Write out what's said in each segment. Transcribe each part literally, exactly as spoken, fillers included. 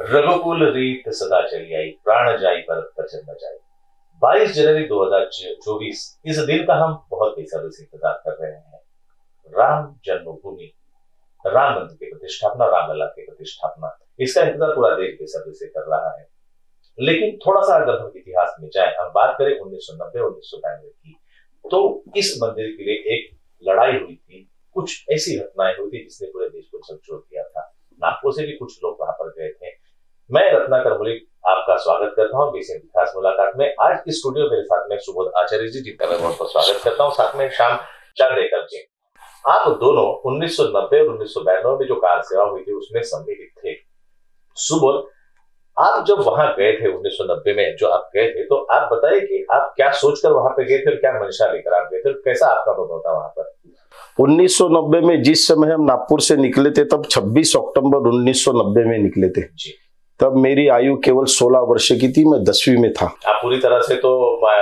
रघुकुल रीत सदा चली आई, प्राण जाई पर वचन न जाई। बाईस जनवरी दो हज़ार चौबीस, इस दिन का हम बहुत बेसब्री से इंतजार कर रहे हैं। राम जन्मभूमि, राम मंदिर की प्रतिष्ठापना, रामलला की प्रतिष्ठापना, इसका इंतजार पूरा देश बेसब्री से कर रहा है। लेकिन थोड़ा सा अगर हम इतिहास में जाए, हम बात करें उन्नीस सौ नब्बे उन्नीस सौ बानवे की, तो इस मंदिर के लिए एक लड़ाई हुई थी, कुछ ऐसी घटनाएं हुई थी जिसने पूरे देश को झकझोर दिया था। नागपुर से भी कुछ लोग वहां पर गए थे। मैं रत्नाकर मलिक आपका स्वागत करता हूँ बीस खास मुलाकात में। आज इस स्टूडियो मेरे साथ में सुबोध आचार्य जी, जिनका मैं बहुत बहुत स्वागत करता हूँ, साथ में श्याम चांदेकर जी। आप दोनों उन्नीस सौ नब्बे और उन्नीस सौ बानवे में जो कार सेवा हुई थी उसमें सम्मिलित थे। सुबोध, आप जब वहां गए थे उन्नीस सौ नब्बे में, जो आप गए थे, तो आप बताइए कि आप क्या सोचकर वहां पे गए थे और क्या मंशा लेकर आप गए थे, कैसा आपका अनुभव था वहां पर? उन्नीस सौ नब्बे में जिस समय हम नागपुर से निकले थे, तब छब्बीस अक्टूबर उन्नीस सौ नब्बे में निकले थे जी। तब मेरी आयु केवल सोलह वर्ष की थी, मैं दसवीं में था। आप पूरी तरह से तो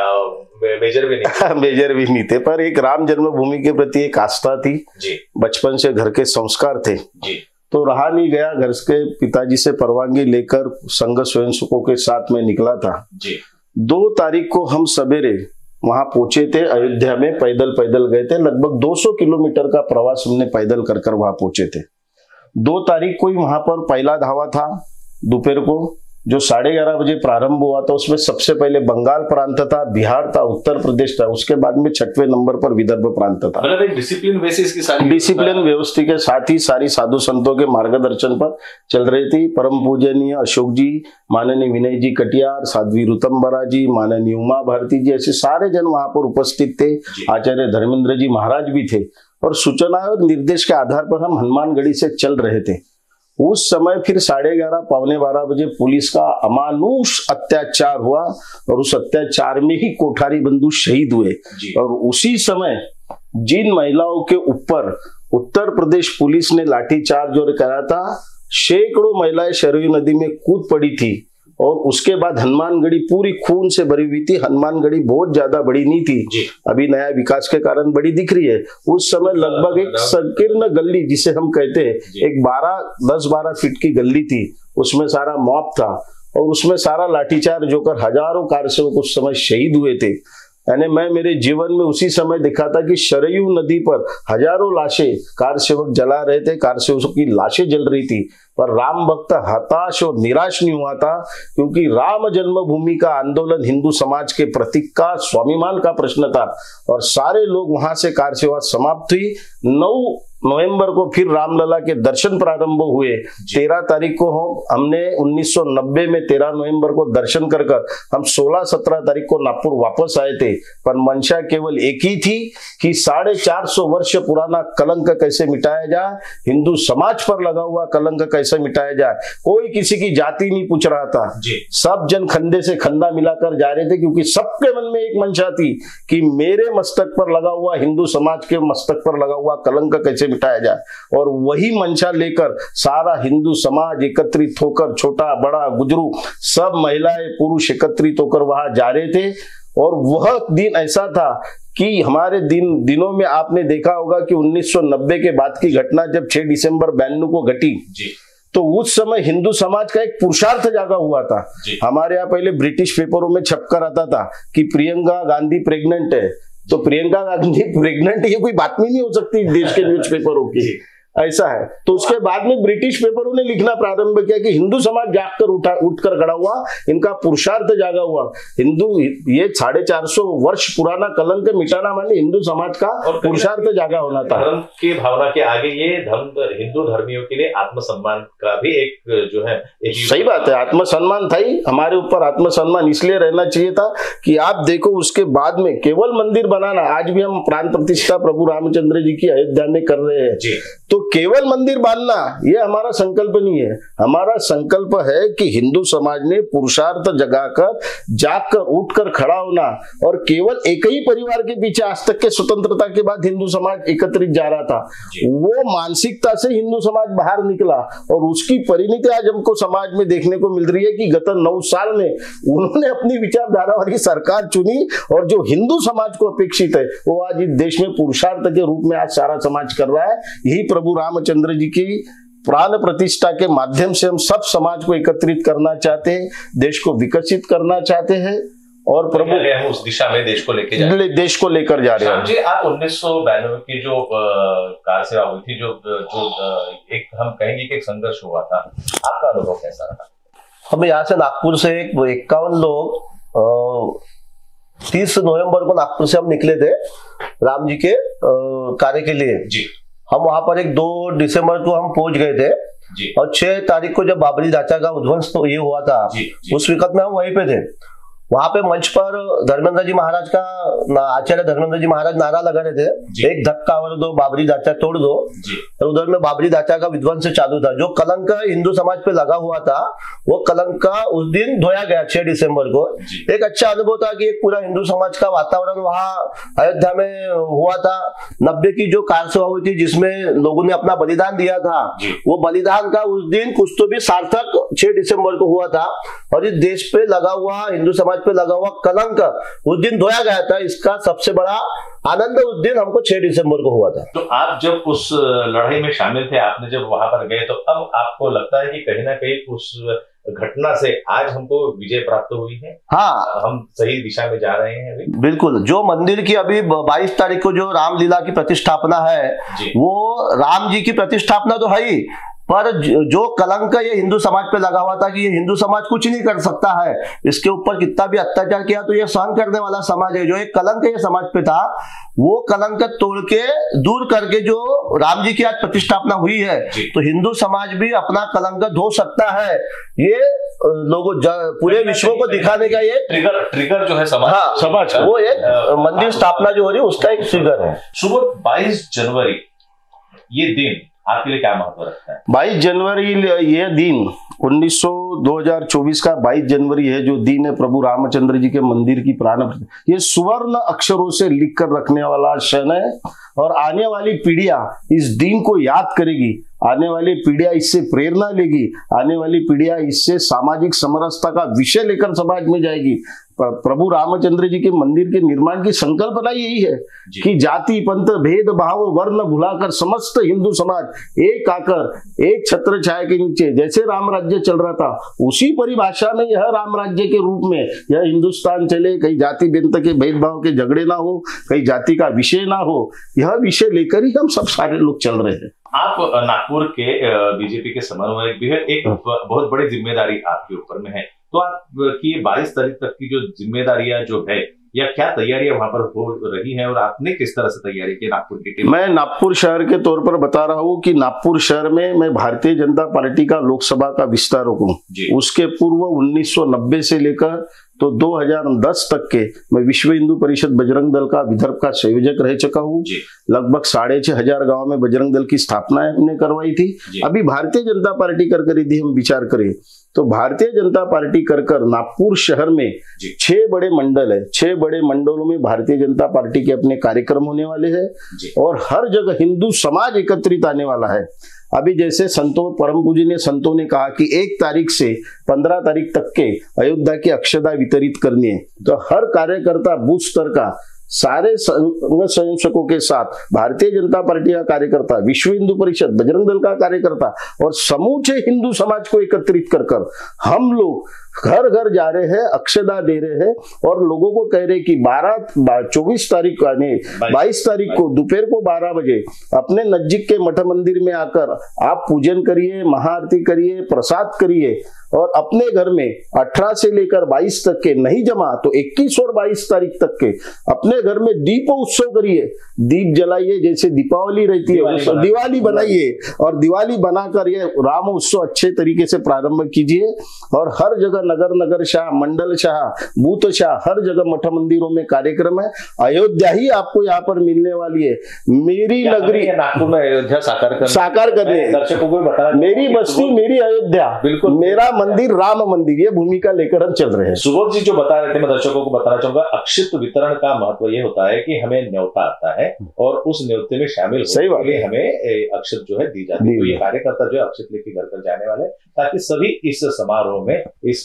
मेजर भी नहीं थे। मेजर भी नहीं थे, पर एक राम जन्मभूमि के प्रति एक आस्था थी जी। बचपन से घर के संस्कार थे जी। तो रहा नहीं गया। घर के पिताजी से परवानगी लेकर संघ स्वयंसेवकों के साथ में निकला था जी। दो तारीख को हम सवेरे वहां पहुंचे थे अयोध्या में, पैदल पैदल गए थे। लगभग दो सौ किलोमीटर का प्रवास हमने पैदल कर कर वहां पहुंचे थे। दो तारीख को ही वहां पर पहला धावा था दोपहर को, जो साढ़े ग्यारह बजे प्रारंभ हुआ था। उसमें सबसे पहले बंगाल प्रांत था, बिहार था, उत्तर प्रदेश था, उसके बाद में छठवें नंबर पर विदर्भ प्रांत था। मतलब एक डिसिप्लिन बेसिस की सारी डिसिप्लिन व्यवस्था के साथ ही सारी साधु संतों के मार्गदर्शन पर चल रही थी। परम पूजनीय अशोक जी, माननीय विनय जी कटियार, साध्वी ऋतंबरा जी, माननीय उमा भारती जी, ऐसे सारे जन वहां पर उपस्थित थे। आचार्य धर्मेंद्र जी महाराज भी थे और सूचना और निर्देश के आधार पर हम हनुमानगढ़ी से चल रहे थे। उस समय फिर साढ़े ग्यारह पौने बारह बजे पुलिस का अमानुष अत्याचार हुआ और उस अत्याचार में ही कोठारी बंधु शहीद हुए। और उसी समय जिन महिलाओं के ऊपर उत्तर प्रदेश पुलिस ने लाठीचार्ज और करा था, सैकड़ों महिलाएं सरयू नदी में कूद पड़ी थी। और उसके बाद हनुमानगढ़ी पूरी खून से भरी हुई थी। हनुमानगढ़ी बहुत ज्यादा बड़ी नहीं थी, अभी नया विकास के कारण बड़ी दिख रही है। उस समय लगभग एक संकीर्ण गली जिसे हम कहते हैं, एक बारह दस बारह फीट की गली थी, उसमें सारा मॉब था और उसमें सारा लाठीचार्ज होकर हजारों कारसेवक उस समय शहीद हुए थे। यानी मैं मेरे जीवन में उसी समय देखा था कि सरयू नदी पर हजारों लाशें कारसेवक जला रहे थे, कारसेवकों की लाशें जल रही थी। पर राम भक्त हताश और निराश नहीं हुआ था, क्योंकि राम जन्मभूमि का आंदोलन हिंदू समाज के प्रतीक का स्वाभिमान का प्रश्न था और सारे लोग वहां से कार सेवा समाप्त हुई। नौ नवंबर को फिर रामलला के दर्शन प्रारंभ हुए। तेरह तारीख को हम हमने उन्नीस सौ नब्बे में तेरह नवंबर को दर्शन कर कर हम सोलह सत्रह तारीख को नागपुर वापस आए थे। पर मंशा केवल एक ही थी कि साढ़े चार सौ वर्ष पुराना कलंक कैसे मिटाया जाए, हिंदू समाज पर लगा हुआ कलंक कैसे मिटाया जाए। कोई किसी की जाति नहीं पूछ रहा था, सब जन खंडे से खंडा मिलाकर जा रहे थे, क्योंकि सबके मन में एक मंशा थी कि मेरे मस्तक पर लगा हुआ, हिंदू समाज के मस्तक पर लगा हुआ कलंक कैसे मिटाया जाए। और वही मंशा लेकर सारा हिंदू समाज एकत्रित होकर, छोटा बड़ा गुजरू सब महिलाएं पुरुष एकत्रित होकर वहां जा रहे थे। और वह दिन ऐसा था कि हमारे दिन दिनों में आपने देखा होगा कि उन्नीस सौ नब्बे के बाद की घटना जब छह दिसंबर बानवे को घटी जी, तो उस समय हिंदू समाज का एक पुरुषार्थ जागा हुआ था। हमारे यहाँ पहले ब्रिटिश पेपरों में छपकर आता था कि प्रियंका गांधी प्रेग्नेंट है, तो प्रियंका गांधी प्रेग्नेंट ये कोई बात नहीं हो सकती देश के न्यूज़पेपरों की, ऐसा है। तो उसके बाद में ब्रिटिश पेपरों ने लिखना प्रारंभ किया कि हिंदू समाज जागकर उठा उठकर खड़ा हुआ, इनका पुरुषार्थ जागा हुआ। हिंदू ये साढ़े चार सौ वर्ष पुराना कलंक मिटाना माने हिंदू समाज का पुरुषार्थ जागा होना था। धर्म की भावना के आगे ये धर्म हिंदू धर्मियों के लिए आत्मसम्मान का भी एक जो है एक सही बात है, आत्मसम्मान था ही। हमारे ऊपर आत्मसम्मान इसलिए रहना चाहिए था कि आप देखो उसके बाद में केवल मंदिर बनाना, आज भी हम प्राण प्रतिष्ठा प्रभु रामचंद्र जी की अयोध्या में कर रहे हैं, तो केवल मंदिर बांधना ये हमारा संकल्प नहीं है। हमारा संकल्प है कि हिंदू समाज ने पुरुषार्थ जगाकर जागकर उठकर खड़ा होना। और केवल एक ही परिवार के पीछे आज तक के स्वतंत्रता के बाद हिंदू समाज एकत्रित जा रहा था, वो मानसिकता से हिंदू समाज बाहर निकला और उसकी परिणति आज हमको समाज में देखने को मिल रही है कि गत नौ साल में उन्होंने अपनी विचारधारा वाली सरकार चुनी और जो हिंदू समाज को अपेक्षित है वो आज इस देश में पुरुषार्थ के रूप में आज सारा समाज कर रहा है। यही प्रभु रामचंद्र जी की प्राण प्रतिष्ठा के माध्यम से हम सब समाज को एकत्रित करना चाहते हैं, देश को विकसित करना चाहते हैं और प्रभु हम उस दिशा में देश को लेके जा रहे हैं। देश को लेकर जा रहे हैं। जी, आप उन्नीस सौ बानवे की जो कार सेवा हुई थी, जो जो एक हम कहेंगे कि एक संघर्ष हुआ था, आपका अनुभव कैसा रहा? हम यहाँ से नागपुर से एक इक्यावन लोग तीस नवंबर को नागपुर से हम निकले थे राम जी के कार्य के लिए जी। हम वहां पर एक दो दिसंबर को हम पहुंच गए थे जी। और छह तारीख को जब बाबरी ढांचा का उध्वंस तो ये हुआ था जी, जी। उस वक्त में हम वहीं पे थे। वहां पे मंच पर धर्मेंद्र जी महाराज का आचार्य धर्मेंद्र जी महाराज नारा लगा रहे थे, एक धक्का और दो बाबरी ढांचा तोड़ दो। और उधर में बाबरी ढांचा का विध्वंस चालू था। जो कलंक हिंदू समाज पे लगा हुआ था वो कलंक का उस दिन धोया गया छह दिसंबर को। एक अच्छा अनुभव था कि एक पूरा हिंदू समाज का वातावरण वहाँ अयोध्या में हुआ था। नब्बे की जो कार सेवा हुई थी जिसमें लोगों ने अपना बलिदान दिया था, वो बलिदान का उस दिन कुछ तो भी सार्थक छह दिसंबर को हुआ था। और इस देश पे लगा हुआ हिंदू समाज पे लगा हुआ कलंक उस दिन धोया गया था। इसका सबसे बड़ा आनंद उस दिन हमको छह दिसंबर को हुआ था। तो आप जब उस लड़ाई में शामिल थे, आपने जब वहां पर गए, तो अब आपको लगता है कि कहीं ना कहीं उस घटना से आज हमको विजय प्राप्त हुई है? हाँ, हम सही दिशा में जा रहे हैं अभी। बिल्कुल। जो मंदिर की अभी बाईस तारीख को जो रामलीला की प्रतिष्ठापना है, वो राम जी की प्रतिष्ठापना तो है ही, पर जो कलंक ये हिंदू समाज पे लगा हुआ था कि ये हिंदू समाज कुछ नहीं कर सकता है, इसके ऊपर कितना भी अत्याचार किया तो ये सहन करने वाला समाज है, जो एक कलंक ये समाज पे था, वो कलंक तोड़ के दूर करके जो राम जी की आज प्रतिष्ठापना हुई है, तो हिंदू समाज भी अपना कलंक धो सकता है। ये लोगों पूरे विश्व को दिखाने का ये ट्रिगर ट्रिगर जो है समाज, हाँ, समाज वो एक मंदिर स्थापना जो हो रही है उसका एक ट्रिगर है। सुबह बाईस जनवरी ये दिन आपके लिए क्या महत्व रखता है? बाईस जनवरी ये दिन उन्नीस सौ दो हजार चौबीस का बाईस जनवरी है, जो दिन है प्रभु रामचंद्र जी के मंदिर की प्राण, ये सुवर्ण अक्षरों से लिख कर रखने वाला क्षण है। और आने वाली पीढ़ियां इस दिन को याद करेगी, आने वाली पीढ़ियां इससे प्रेरणा लेगी, आने वाली पीढ़ियां इससे सामाजिक समरसता का विषय लेकर समाज में जाएगी। प्रभु रामचंद्र जी के मंदिर के निर्माण की संकल्पना यही है कि जाति पंथ भेद भाव वर्ण भुलाकर समस्त हिंदू समाज एक आकर एक छत्र छाया के नीचे, जैसे राम राज्य चल रहा था उसी परिभाषा में यह राम राज्य के रूप में यह हिंदुस्तान चले। कहीं जाति पंथ के भेदभाव के झगड़े ना हो, कहीं जाति का विषय ना हो, यह विषय लेकर ही हम सब सारे लोग चल रहे हैं। आप नागपुर के बीजेपी के समन्वयक भी है, एक बहुत बड़ी जिम्मेदारी आपके ऊपर में है, तो आपकी बाईस तारीख तक की जो जिम्मेदारियां जो है या क्या तैयारियां वहां पर हो रही हैं और आपने किस तरह से तैयारी की नागपुर की टीम? मैं नागपुर शहर के तौर पर बता रहा हूं कि नागपुर शहर में मैं भारतीय जनता पार्टी का लोकसभा का विस्तारक हूं। उसके पूर्व उन्नीस सौ नब्बे से लेकर तो दो हज़ार दस तक के मैं विश्व हिंदू परिषद बजरंग दल का विदर्भ का संयोजक रह चुका हूँ। लगभग साढ़े छह हजार गाँव में बजरंग दल की स्थापना हमने करवाई थी। अभी भारतीय जनता पार्टी कर कर यदि हम विचार करें तो भारतीय जनता पार्टी कर कर नागपुर शहर में छह बड़े मंडल है, छह बड़े मंडलों में भारतीय जनता पार्टी के अपने कार्यक्रम होने वाले हैं और हर जगह हिंदू समाज एकत्रित आने वाला है। अभी जैसे संतों परम पूजनीय संतों ने कहा कि एक तारीख से पंद्रह तारीख तक के अयोध्या की अक्षता वितरित करनी है, तो हर कार्यकर्ता बूथ स्तर का सारे संयोजकों के साथ भारतीय जनता पार्टी का कार्यकर्ता, विश्व हिंदू परिषद, बजरंग दल का कार्यकर्ता और समूचे हिंदू समाज को एकत्रित कर कर हम लोग घर घर जा रहे हैं, अक्षता दे रहे हैं और लोगों को कह रहे कि बारह चौबीस तारीख को बाईस तारीख को दोपहर को बारह बजे अपने नजदीक के मठ मंदिर में आकर आप पूजन करिए, महाआरती करिए, प्रसाद करिए और अपने घर में अठारह से लेकर बाईस तक के नहीं जमा तो इक्कीस और बाईस तारीख तक के अपने घर में दीप उत्सव करिए, दीप जलाइए, जैसे दीपावली रहती है दिवाली बनाइए और दिवाली बनाकर ये राम उत्सव अच्छे तरीके से प्रारंभ कीजिए। और हर जगह नगर नगर शाह, मंडल शाह, बूथ शाह, हर जगह मठ मंदिरों में कार्यक्रम है। अयोध्या ही आपको यहाँ पर मिलने वाली है, मेरी नगरी नागपुर में अयोध्या साकार कर साकार करने दर्शकों को बता, मेरी बस्ती मेरी अयोध्या, बिल्कुल मेरा मंदिर राम मंदिर, ये भूमिका लेकर हम चल रहे हैं। सुबोध जी जो बता रहे थे मैं दर्शकों को बताना चाहूंगा, अक्षित वितरण का महत्व ये होता है कि हमें न्योता आता है और उस न्योते में शामिल होने के लिए हमें अक्षत जो है दी जाती है। तो ये कार्यकर्ता जो है अक्षत लेके घर पर जाने वाले ताकि सभी इस समारोह में इस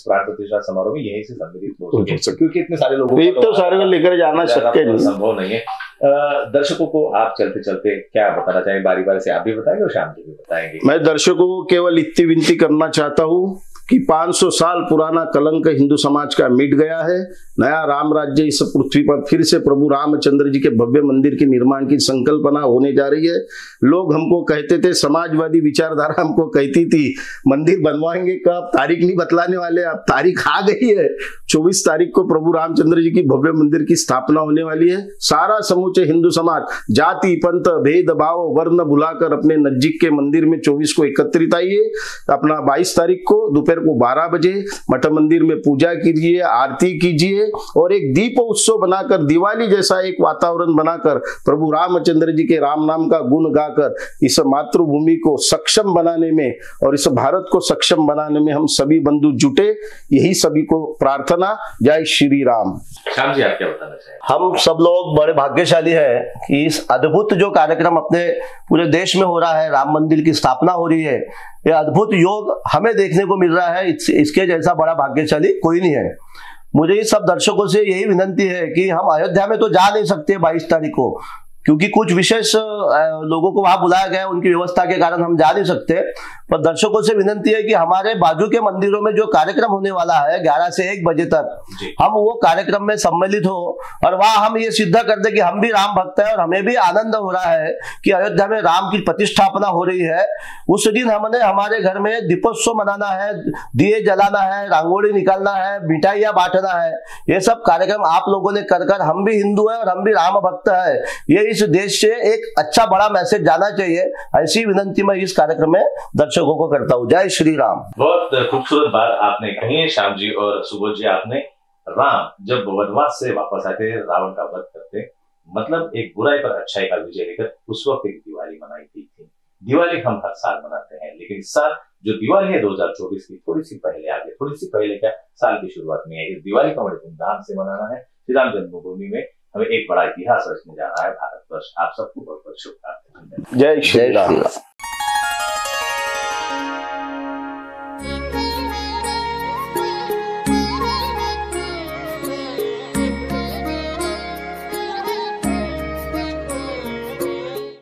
प्राण प्रतिष्ठा समारोह में यहीं से सम्मिलित हो सके, क्योंकि इतने सारे लोगों को तो सारे को लेकर जाना शक्य नहीं, संभव नहीं है। दर्शकों को आप चलते चलते क्या बताना चाहेंगे? बारी बारी से आप भी बताएंगे और शाम जी भी बताएंगे। मैं दर्शकों को केवल इतनी विनती करना चाहता हूँ कि पाँच सौ साल पुराना कलंक हिंदू समाज का मिट गया है। नया राम राज्य इस पृथ्वी पर फिर से प्रभु रामचंद्र जी के भव्य मंदिर के निर्माण की संकल्पना होने जा रही है। लोग हमको कहते थे, समाजवादी विचारधारा हमको कहती थी मंदिर बनवाएंगे कब, तारीख नहीं बतलाने वाले। अब तारीख आ गई है, चौबीस तारीख को प्रभु रामचंद्र जी की भव्य मंदिर की स्थापना होने वाली है। सारा समूचे हिंदू समाज जाति पंथ भेदभाव वर्ण भुलाकर अपने नजदीक के मंदिर में चौबीस को एकत्रित आइए। अपना बाईस तारीख को दोपहर को बारह बजे मठ मंदिर में पूजा कीजिए, आरती कीजिए और एक दीप उत्सव बनाकर दिवाली जैसा एक वातावरण बनाकर प्रभु रामचंद्र जी के राम नाम का गुण गाकर इस मातृभूमि को सक्षम बनाने में और इस भारत को सक्षम बनाने में हम सभी बंधु जुटे, यही सभी को प्रार्थना। जय श्री राम। श्याम जी, आप क्या बताना चाहेंगे? हम सब लोग बड़े भाग्यशाली हैं कि इस अद्भुत जो कार्यक्रम अपने पूरे देश में हो रहा है, राम मंदिर की स्थापना हो रही है, ये अद्भुत योग हमें देखने को मिल रहा है। इसके जैसा बड़ा भाग्यशाली कोई नहीं है। मुझे इस सब दर्शकों से यही विनंती है कि हम अयोध्या में तो जा नहीं सकते बाईस तारीख को, क्योंकि कुछ विशेष लोगों को वहां बुलाया गया, उनकी व्यवस्था के कारण हम जा नहीं सकते। पर दर्शकों से विनंती है कि हमारे बाजू के मंदिरों में जो कार्यक्रम होने वाला है ग्यारह से एक बजे तक, हम वो कार्यक्रम में सम्मिलित हो और वहां हम ये सिद्ध कर दे कि हम भी राम भक्त हैं और हमें भी आनंद हो रहा है कि अयोध्या में राम की प्रतिष्ठापना हो रही है। उस दिन हमने हमारे घर में दीपोत्सव मनाना है, दिए जलाना है, रंगोली निकालना है, मिठाइयाँ बांटना है। ये सब कार्यक्रम आप लोगों ने कर कर, हम भी हिंदू हैं और हम भी राम भक्त है, ये इस देश से एक अच्छा बड़ा मैसेज जाना चाहिए। ऐसी विनंती मैं इस कार्यक्रम में दर्शकों को करता हूँ। जय श्री राम। बहुत खूबसूरत बात आपने कही है श्याम जी और सुबोध जी। आपने राम जब वनवास से वापस आते रावण का वध करते, मतलब एक बुराई पर अच्छाई का विजय लेकर, उस वक्त एक दिवाली मनाई गई थी। दिवाली हम हर साल मनाते हैं, लेकिन इस साल जो दिवाली है दो हजार चौबीस की थोड़ी सी पहले आ गई। थोड़ी सी पहले क्या, साल की शुरुआत में है। इस दिवाली को बड़े धूमधाम से मनाना है। श्री राम जन्मभूमि में हमें एक बड़ा इतिहास रचने जा रहा है भारतवर्ष। आप सबको बहुत बहुत शुभकामनाएं। जय श्री राम।